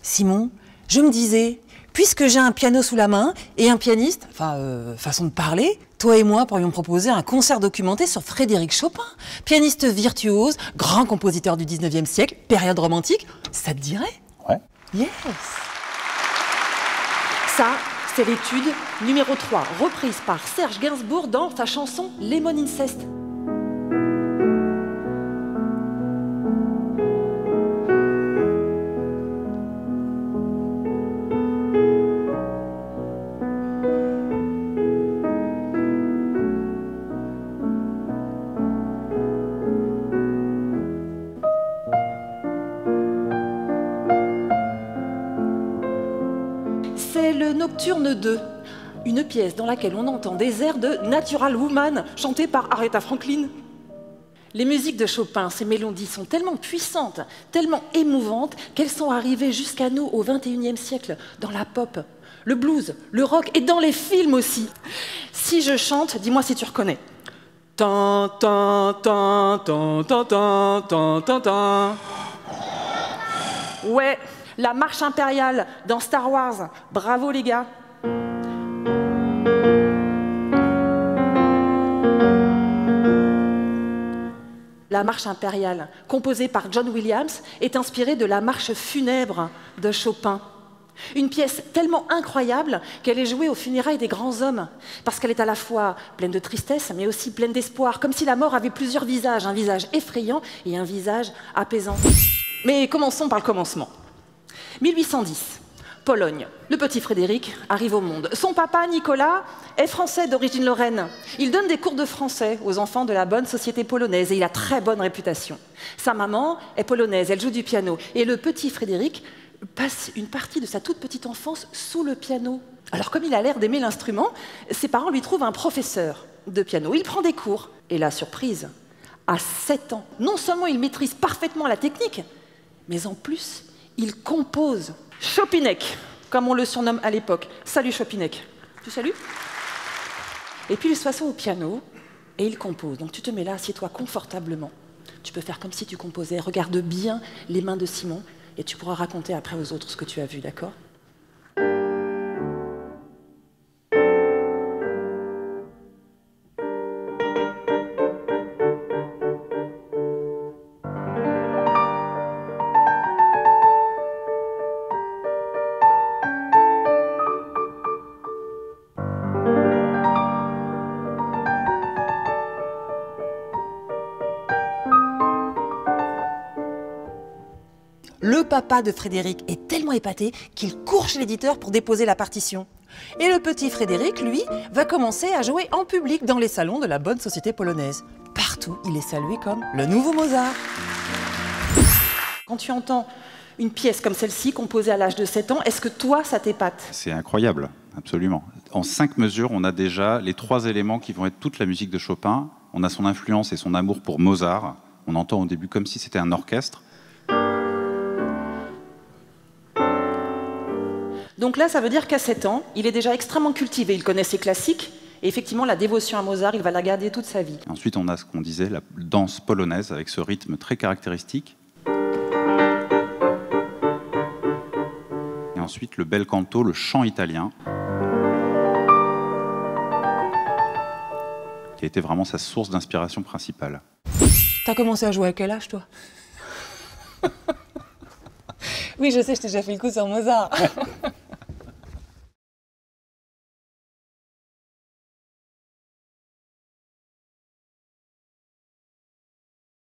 Simon, je me disais, puisque j'ai un piano sous la main et un pianiste, façon de parler, toi et moi pourrions proposer un concert documenté sur Frédéric Chopin, pianiste virtuose, grand compositeur du 19e siècle, période romantique. Ça te dirait? Ouais. Yes. Ça, c'est l'étude numéro 3, reprise par Serge Gainsbourg dans sa chanson Lemon Incest. C'est le Nocturne 2, une pièce dans laquelle on entend des airs de Natural Woman chantés par Aretha Franklin. Les musiques de Chopin, ces mélodies sont tellement puissantes, tellement émouvantes, qu'elles sont arrivées jusqu'à nous au XXIe siècle, dans la pop, le blues, le rock et dans les films aussi. Si je chante, dis-moi si tu reconnais. Tan, tan, tan, tan, tan, tan, tan, tan, tan. Ouais, la marche impériale dans Star Wars. Bravo les gars. La marche impériale, composée par John Williams, est inspirée de la marche funèbre de Chopin. Une pièce tellement incroyable qu'elle est jouée aux funérailles des grands hommes, parce qu'elle est à la fois pleine de tristesse, mais aussi pleine d'espoir, comme si la mort avait plusieurs visages, un visage effrayant et un visage apaisant. Mais commençons par le commencement. 1810, Pologne. Le petit Frédéric arrive au monde. Son papa, Nicolas, est français d'origine lorraine. Il donne des cours de français aux enfants de la bonne société polonaise et il a très bonne réputation. Sa maman est polonaise, elle joue du piano. Et le petit Frédéric passe une partie de sa toute petite enfance sous le piano. Alors comme il a l'air d'aimer l'instrument, ses parents lui trouvent un professeur de piano. Il prend des cours. Et la surprise, à 7 ans, non seulement il maîtrise parfaitement la technique, mais en plus, il compose. Chopinek, comme on le surnomme à l'époque. Salut Chopinek. Tu salues? Et puis il s'assoit au piano et il compose. Donc tu te mets là, assieds-toi confortablement. Tu peux faire comme si tu composais. Regarde bien les mains de Simon et tu pourras raconter après aux autres ce que tu as vu, d'accord? Le papa de Frédéric est tellement épaté qu'il court chez l'éditeur pour déposer la partition. Et le petit Frédéric, lui, va commencer à jouer en public dans les salons de la bonne société polonaise. Partout, il est salué comme le nouveau Mozart. Quand tu entends une pièce comme celle-ci, composée à l'âge de 7 ans, est-ce que toi, ça t'épate? C'est incroyable, absolument. En 5 mesures, on a déjà les 3 éléments qui vont être toute la musique de Chopin. On a son influence et son amour pour Mozart. On entend au début comme si c'était un orchestre. Donc là, ça veut dire qu'à 7 ans, il est déjà extrêmement cultivé. Il connaît ses classiques. Et effectivement, la dévotion à Mozart, il va la garder toute sa vie. Ensuite, on a ce qu'on disait, la danse polonaise, avec ce rythme très caractéristique. Et ensuite, le bel canto, le chant italien, qui a été vraiment sa source d'inspiration principale. T'as commencé à jouer à quel âge, toi? Oui, je sais, je t'ai déjà fait le coup sur Mozart.